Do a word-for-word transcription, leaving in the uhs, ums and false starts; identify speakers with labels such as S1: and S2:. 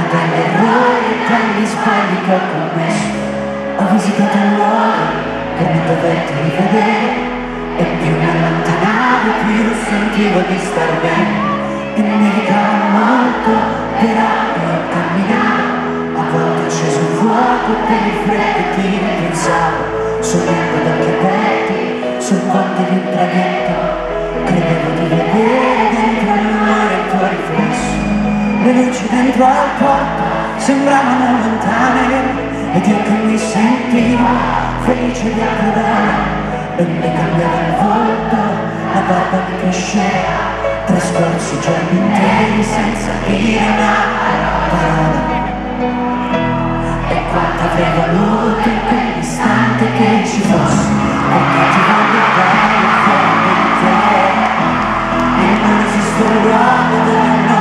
S1: dagli errori e dagli sbagli che ho commesso. Ho visitato un luogo per non doverti rivedere, e più mi allontanavo più sentivo di star bene. E nevicava molto, però io camminavo, a volte ho acceso un fuoco per il freddo e ti pensavo, sognando ad occhi aperti sul ponte di un traghetto. Credevo di vedere dentro il mare il tuo riflesso. Le luci dentro al porto sembravano lontane, ed io che mi sentivo felice di approdare. E mi cambiava il volto, la barba mi cresceva, trascorsi giorni interi senza dire una parola. E quanto avrei voluto in quell'istante che ci fosse, perché ti voglio bene fuori di te. E non esiste un luogo dove non